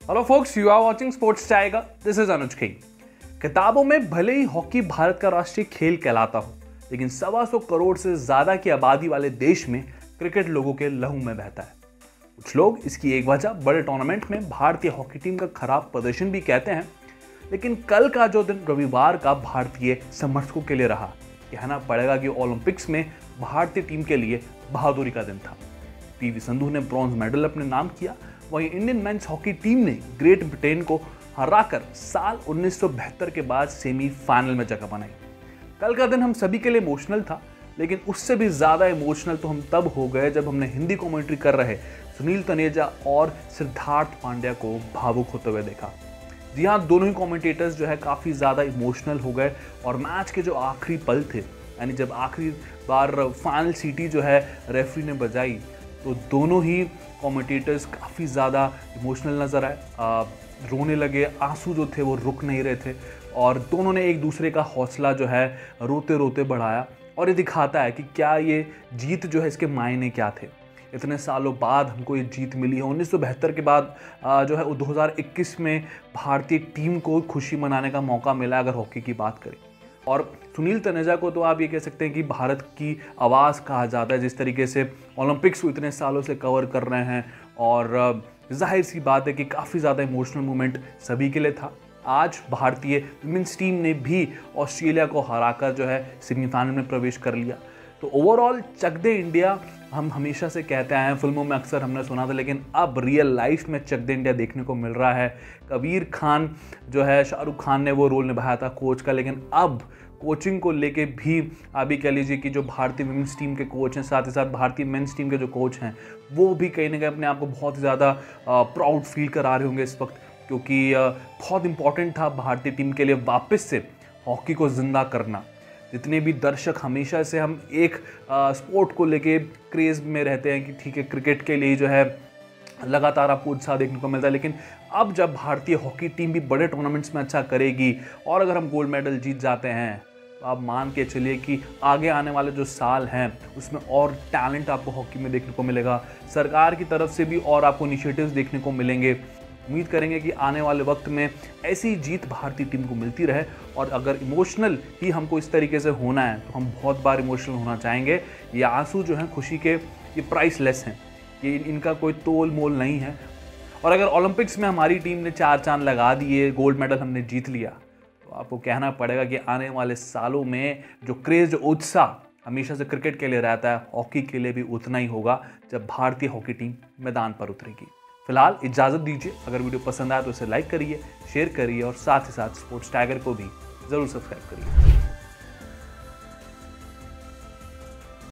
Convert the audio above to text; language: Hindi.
Hello folks, you are watching Sports Tiger. This is Anuj King. किताबों में भले ही हॉकी भारत का राष्ट्रीय खेल कहलाता हो, लेकिन 125 करोड़ से ज्यादा की आबादी वाले देश में क्रिकेट लोगों के लहू में बहता है। कुछ लोग इसकी एक वजह बड़े टूर्नामेंट में भारतीय हॉकी टीम का खराब प्रदर्शन भी कहते हैं, लेकिन कल का जो दिन रविवार का भारतीय समर्थकों के लिए रहा, कहना पड़ेगा कि ओलंपिक्स में भारतीय टीम के लिए बहादुरी का दिन था। पीवी संधू ने ब्रॉन्ज मेडल अपने नाम किया, वहीं इंडियन मेंस हॉकी टीम ने ग्रेट ब्रिटेन को हराकर साल 1972 के बाद सेमीफाइनल में जगह बनाई। कल का दिन हम सभी के लिए इमोशनल था, लेकिन उससे भी ज्यादा इमोशनल तो हम तब हो गए जब हमने हिंदी कमेंट्री कर रहे सुनील तनेजा और सिद्धार्थ पांड्या को भावुक होते हुए देखा। जी हाँ, दोनों ही कमेंटेटर्स जो है काफी ज्यादा इमोशनल हो गए और मैच के जो आखिरी पल थे, यानी जब आखिरी बार फाइनल सीटी जो है रेफरी ने बजाई, तो दोनों ही कमेंटेटर्स काफ़ी ज़्यादा इमोशनल नज़र आए, रोने लगे। आंसू जो थे वो रुक नहीं रहे थे और दोनों ने एक दूसरे का हौसला जो है रोते रोते बढ़ाया। और ये दिखाता है कि क्या ये जीत जो है इसके मायने क्या थे। इतने सालों बाद हमको ये जीत मिली है। 1972 के बाद जो है 2021 में भारतीय टीम को खुशी मनाने का मौका मिला, अगर हॉकी की बात करें। और सुनील तनेजा को तो आप ये कह सकते हैं कि भारत की आवाज़ कहा जाता है, जिस तरीके से ओलंपिक्स को इतने सालों से कवर कर रहे हैं। और जाहिर सी बात है कि काफ़ी ज़्यादा इमोशनल मोमेंट सभी के लिए था। आज भारतीय विमेंस टीम ने भी ऑस्ट्रेलिया को हराकर जो है सेमीफाइनल में प्रवेश कर लिया। तो ओवरऑल चक दे इंडिया हम हमेशा से कहते आए हैं, फिल्मों में अक्सर हमने सुना था, लेकिन अब रियल लाइफ में चक दे इंडिया देखने को मिल रहा है। कबीर खान जो है, शाहरुख खान ने वो रोल निभाया था कोच का, लेकिन अब कोचिंग को लेके भी अभी कह लीजिए कि जो भारतीय विमेंस टीम के कोच हैं, साथ ही साथ भारतीय मेंस टीम के जो कोच हैं, वो भी कहीं ना कहीं अपने आप को बहुत ज़्यादा प्राउड फील करा रहे होंगे इस वक्त, क्योंकि बहुत इंपॉर्टेंट था भारतीय टीम के लिए वापस से हॉकी को जिंदा करना। जितने भी दर्शक, हमेशा से हम एक स्पोर्ट को लेके क्रेज़ में रहते हैं कि ठीक है, क्रिकेट के लिए जो है लगातार आपको उत्साह देखने को मिलता है, लेकिन अब जब भारतीय हॉकी टीम भी बड़े टूर्नामेंट्स में अच्छा करेगी और अगर हम गोल्ड मेडल जीत जाते हैं, तो आप मान के चलिए कि आगे आने वाले जो साल हैं उसमें और टैलेंट आपको हॉकी में देखने को मिलेगा। सरकार की तरफ से भी और आपको इनिशिएटिव्स देखने को मिलेंगे। उम्मीद करेंगे कि आने वाले वक्त में ऐसी जीत भारतीय टीम को मिलती रहे। और अगर इमोशनल ही हमको इस तरीके से होना है, तो हम बहुत बार इमोशनल होना चाहेंगे। ये आंसू जो हैं खुशी के, ये प्राइसलेस हैं, ये इनका कोई तोल मोल नहीं है। और अगर ओलंपिक्स में हमारी टीम ने 4 चांद लगा दिए, गोल्ड मेडल हमने जीत लिया, तो आपको कहना पड़ेगा कि आने वाले सालों में जो क्रेज़, जो उत्साह हमेशा से क्रिकेट के लिए रहता है, हॉकी के लिए भी उतना ही होगा जब भारतीय हॉकी टीम मैदान पर उतरेगी। फिलहाल इजाज़त दीजिए। अगर वीडियो पसंद आया तो इसे लाइक करिए, शेयर करिए और साथ ही साथ स्पोर्ट्स टाइगर को भी ज़रूर सब्सक्राइब करिए।